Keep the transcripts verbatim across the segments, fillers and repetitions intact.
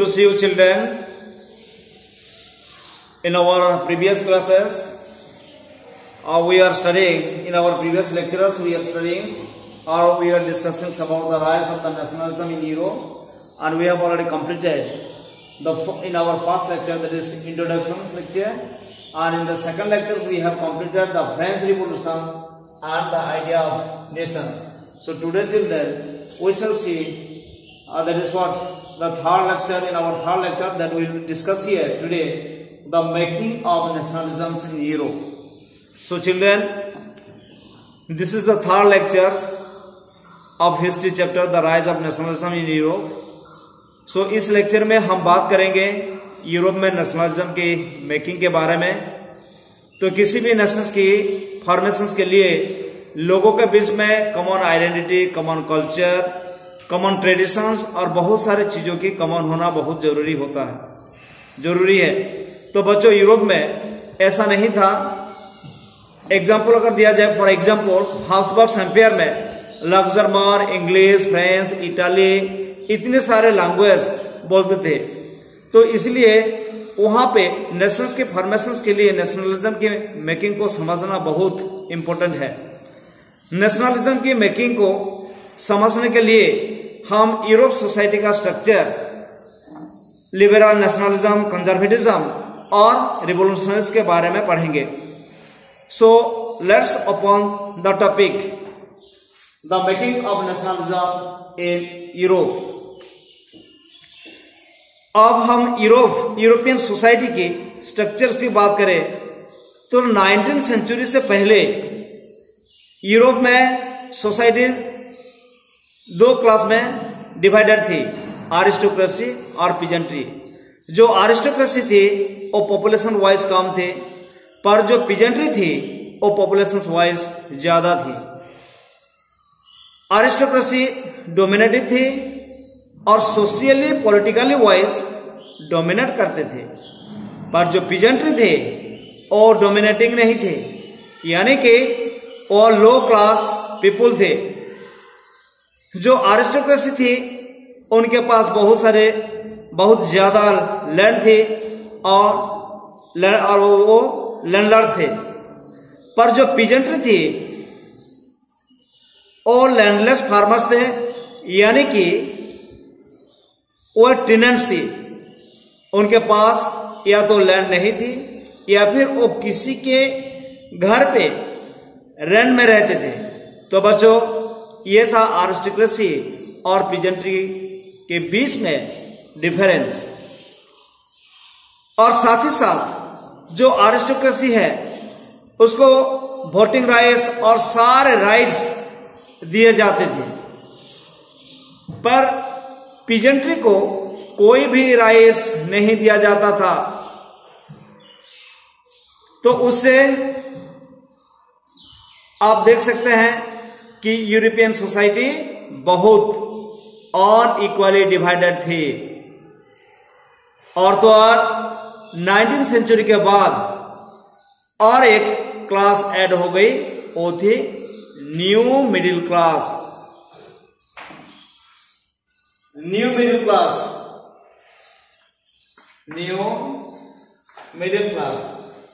to see you children. In our previous classes, uh, we are studying, in our previous lectures we are studying or we are discussing about the rise of the nationalism in Europe, and we have already completed the in our first lecture, that is introductions lecture, and in the second lecture we have completed the French Revolution and the idea of nations. So today children, we shall see uh, that is what the third lecture, in our third lecture that we will discuss here today, the making of nationalisms in Europe. So children, this is the third lecture of history chapter, the rise of nationalism in Europe. So इस lecture में हम बात करेंगे Europe में nationalism की making के बारे में। तो किसी भी नेशंस की फॉर्मेशंस के लिए लोगों के बीच में common identity, common culture, common traditions और बहुत सारी चीजों की कॉमन होना बहुत जरूरी होता है, जरूरी है। तो बच्चों, यूरोप में ऐसा नहीं था। एग्जाम्पल अगर दिया जाए, फॉर एग्जाम्पल हाब्सबर्ग एम्पायर में लग्जमबर्ग, इंग्लिश, फ्रेंच, इटाली, इतने सारे लैंग्वेज बोलते थे। तो इसलिए वहां पे नेशंस के फॉर्मेशंस के लिए नेशनलिज्म की मेकिंग को समझना बहुत इंपॉर्टेंट है। नेशनलिज्म की मेकिंग को समझने के लिए हम यूरोप सोसाइटी का स्ट्रक्चर, लिबरल नेशनलिज्म, कंजर्वेटिज्म और रिवोल्यूशनरीज के बारे में पढ़ेंगे। So let's open the topic, the making of nationalism in Europe. अब हम यूरोप यूरोपियन सोसाइटी की स्ट्रक्चर्स की बात करें तो नाइनटीन सेंचुरी से पहले यूरोप में सोसाइटी दो क्लास में डिवाइडेड थी, आरिस्टोक्रेसी और पीजेंट्री। जो आरिस्टोक्रेसी थी वो पॉपुलेशन वाइज कम थे, पर जो पीजेंट्री थी वो पॉपुलेशन वाइज ज्यादा थी। आरिस्टोक्रेसी डोमिनेटेड थी और सोशियली पॉलिटिकली वाइज डोमिनेट करते थे, पर जो पीजेंट्री थे वो डोमिनेटिंग नहीं थे, यानी कि वो लो क्लास पीपुल थे। जो आरिस्टोक्रेसी थी उनके पास बहुत सारे बहुत ज्यादा लैंड थे और और वो लैंडलॉर्ड थे, पर जो पीजेंट्री थी वो लैंडलेस फार्मर्स थे, यानी कि वो टेनेंट्स थी। उनके पास या तो लैंड नहीं थी या फिर वो किसी के घर पे रेंट में रहते थे। तो बच्चों, ये था आरिस्टोक्रेसी और पीजेंट्री के बीच में डिफरेंस। और साथ ही साथ जो आरिस्टोक्रेसी है उसको वोटिंग राइट्स और सारे राइट्स दिए जाते थे, पर पीजेंट्री को कोई भी राइट्स नहीं दिया जाता था। तो उससे आप देख सकते हैं कि यूरोपियन सोसाइटी बहुत अनइक्वली डिवाइडेड थी। और तो और नाइनटीन सेंचुरी के बाद और एक क्लास ऐड हो गई, वो थी new middle class. New middle class, new middle class.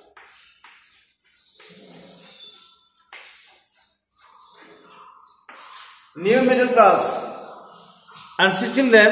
New middle class and children,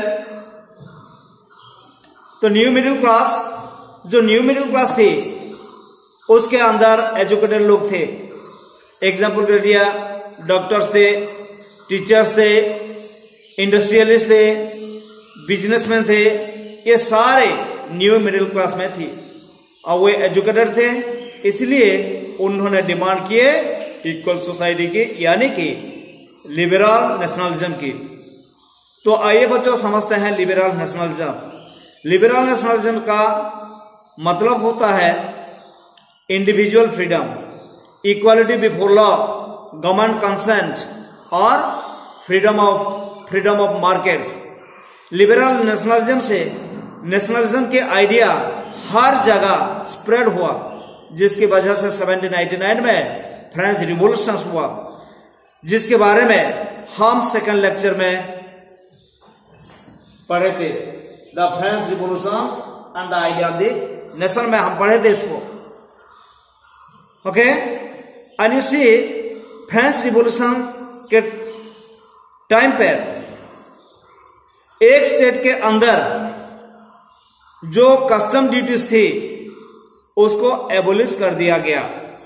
तो न्यू मिडिल क्लास, जो न्यू मिडिल क्लास थी उसके अंदर एजुकेटेड लोग थे। एग्जाम्पल के दिया, डॉक्टर्स थे, टीचर्स थे, इंडस्ट्रियलिस्ट थे, बिजनेसमैन थे, ये सारे न्यू मिडिल क्लास में थी और वे एजुकेटेड थे। इसलिए उन्होंने डिमांड किए इक्वल सोसाइटी की, यानी कि लिबरल नेशनलिज्म की। तो आइए बच्चों समझते हैं लिबरल नेशनलिज्म। लिबरल नेशनलिज्म का मतलब होता है individual freedom, equality before law, government consent और freedom of freedom of markets. Liberal nationalism से नेशनलिज्म के आइडिया हर जगह स्प्रेड हुआ, जिसकी वजह से सेवनटीन नाइंटी नाइन में फ्रेंच रिवॉल्यूशन हुआ, जिसके बारे में हम सेकंड लेक्चर में पढ़े थे। The French revolution and the idea of the nation में हम पढ़े थे इसको। Okay, and you see French revolution के टाइम पर एक स्टेट के अंदर जो कस्टम ड्यूटीज थी उसको एबोलिश कर दिया गया।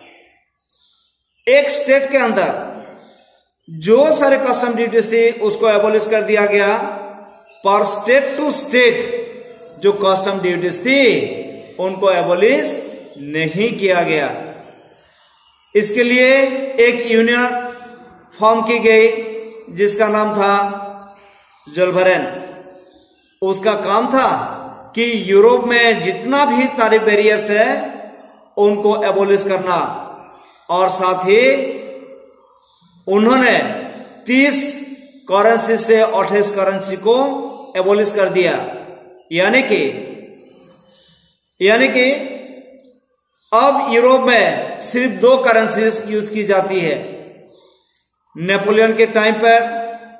एक स्टेट के अंदर जो सारे कस्टम ड्यूटीज थी उसको एबोलिश कर दिया गया। पर स्टेट टू स्टेट जो कस्टम ड्यूटीज थी उनको एबोलिश नहीं किया गया। इसके लिए एक यूनियन फॉर्म की गई जिसका नाम था जोल्बरेन। उसका काम था कि यूरोप में जितना भी टैरिफ बैरियर्स है उनको एबोलिश करना, और साथ ही उन्होंने तीस करेंसी से अट्ठाईस करेंसी को एबोलिश कर दिया। यानी कि यानी कि अब यूरोप में सिर्फ दो करेंसीज यूज की जाती है। नेपोलियन के टाइम पर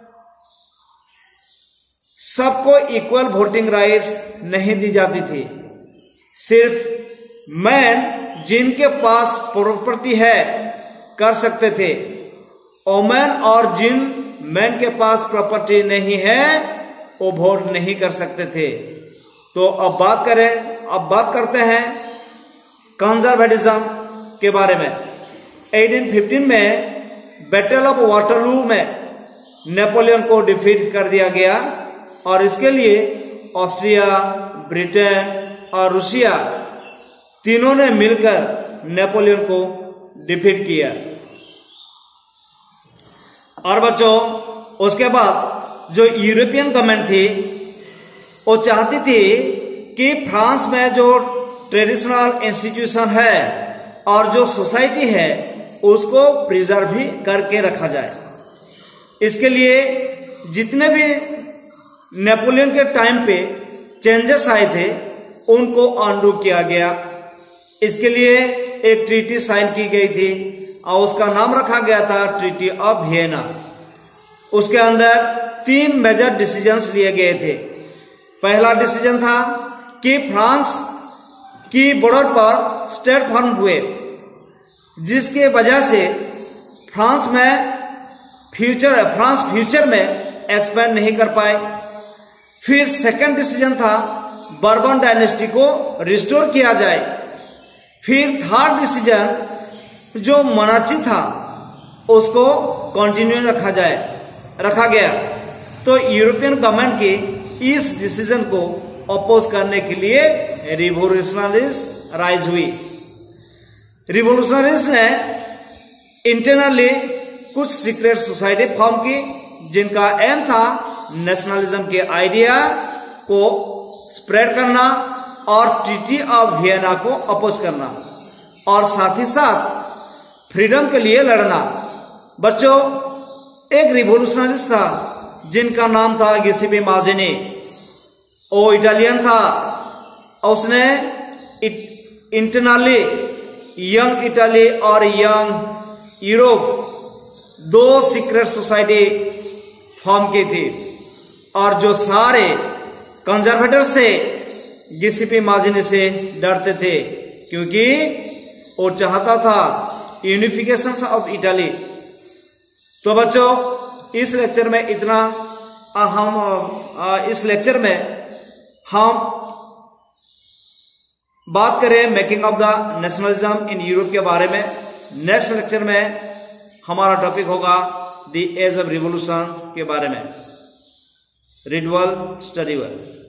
सबको इक्वल वोटिंग राइट्स नहीं दी जाती थी। सिर्फ मैन जिनके पास प्रॉपर्टी है कर सकते थे। वोमेन और जिन मैन के पास प्रॉपर्टी नहीं है वो वोट नहीं कर सकते थे। तो अब बात करें अब बात करते हैं कंजर्वेटिज्म के बारे में। अठारह सौ पंद्रह में बैटल ऑफ वाटरलू में नेपोलियन को डिफीट कर दिया गया, और इसके लिए ऑस्ट्रिया, ब्रिटेन और रूसिया तीनों ने मिलकर नेपोलियन को डिफीट किया। और बच्चों, उसके बाद जो यूरोपियन गवर्नमेंट थी वो चाहती थी कि फ्रांस में जो ट्रेडिशनल इंस्टीट्यूशन है और जो सोसाइटी है उसको प्रिजर्व भी करके रखा जाए। इसके लिए जितने भी नेपोलियन के टाइम पे चेंजेस आए थे उनको अनडू किया गया। इसके लिए एक ट्रीटी साइन की गई थी और उसका नाम रखा गया था ट्रीटी ऑफ वियना। उसके अंदर तीन मेजर डिसीजंस लिए गए थे। पहला डिसीजन था कि फ्रांस की बॉर्डर पर स्टेट फॉर्म हुए, जिसके वजह से फ्रांस में फ्यूचर फ्रांस फ्यूचर में एक्सपेंड नहीं कर पाए। फिर सेकंड डिसीजन था बर्बन डायनेस्टी को रिस्टोर किया जाए। फिर थर्ड डिसीजन जो मोनार्ची था उसको कंटिन्यू रखा जाए रखा गया। तो यूरोपियन गवर्नमेंट की इस डिसीजन को अपोज करने के लिए रिवोल्यूशनरीज राइज हुई। रिवोल्यूशनरीज ने इंटरनली कुछ सीक्रेट सोसाइटी फॉर्म की जिनका एम था नेशनलिज्म के आइडिया को स्प्रेड करना और ट्रीटी ऑफ वियना को अपोज करना, और साथ ही साथ फ्रीडम के लिए लड़ना। बच्चों, एक रिवोल्यूशनरिस्ट था जिनका नाम था गिउसेप्पे माज़िनी। वो इटालियन था और उसने इंटरनली यंग इटली और यंग यूरोप दो सीक्रेट सोसाइटी फॉर्म की थी, और जो सारे कंजर्वेटर्स थे गिउसेप्पे माज़िनी से डरते थे क्योंकि वो चाहता था यूनिफिकेशन ऑफ इटली। तो बच्चों, इस लेक्चर में इतना हम इस लेक्चर में हम बात करें making of the nationalism in Europe के बारे में। नेक्स्ट लेक्चर में हमारा टॉपिक होगा द एज ऑफ रिवॉल्यूशन के बारे में। Read well, study well.